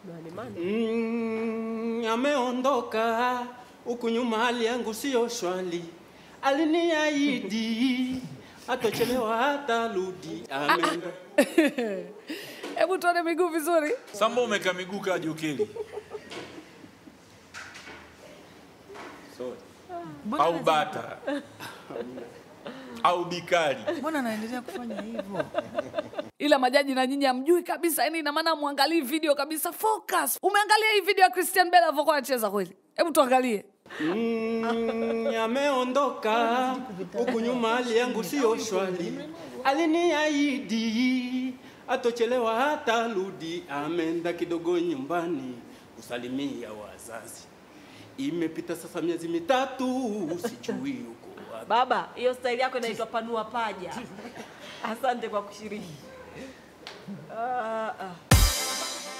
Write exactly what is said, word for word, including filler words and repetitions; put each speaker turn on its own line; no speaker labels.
Mm, ameondoka huku nyuma, hali yangu sio shwali. Aliniahidi atochelewa hata rudi. Ameenda.
Hebu tuone miguu vizuri.
Sambo umeka miguu kaje ukeli. Sorry. Au bata. Au bikali.
Mbona anaendelea kufanya hivyo?
Ila majaji na nyinyi hamjui kabisa, yani ina maana muangalie video kabisa, focus. Umeangalia hii video ya Christian Bale alivyokuwa anacheza kweli? Hebu tuangalie.
Mm, ameondoka huku nyuma, hali yangu sio shwali. Aliniahidi atochelewa hata rudi. Ameenda kidogo nyumbani kusalimia wazazi. Imepita sasa miezi mitatu, sijui uko wapi.
Baba, hiyo style yako inaitwa panua paja. Asante kwa kushiriki. Ah, ah.